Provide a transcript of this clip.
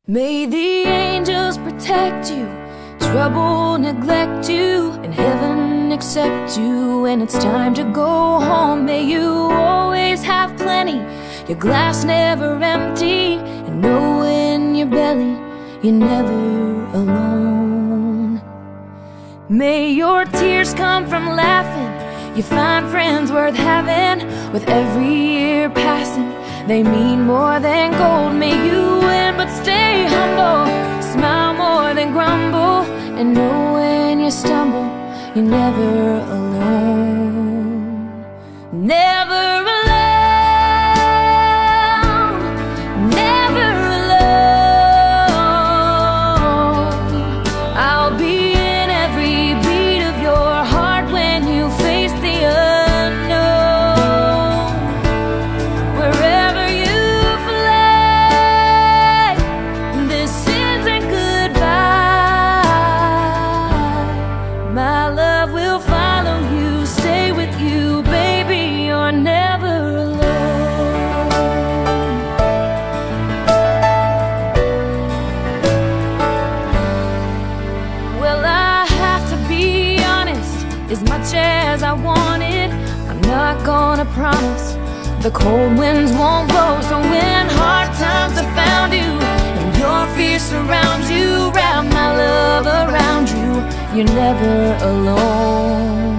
May the angels protect you, trouble neglect you, and heaven accept you when it's time to go home. May you always have plenty, your glass never empty, and know in your belly you're never alone. May your tears come from laughing, you find friends worth having. With every year passing, they mean more than gold. May you win but stay humble, smile more than grumble, and know when you stumble, you're never alone. Never alone, never alone. I'll be in every beat of your heart when you face the unknown. Wherever you fly, this isn't goodbye. My love will follow you, stay with you, baby, you're never alone. Well, I have to be honest, as much as I want it, I'm not gonna promise the cold winds won't blow. So when hard times have found you and your fear surrounds you, wrap my love around you, you're never alone.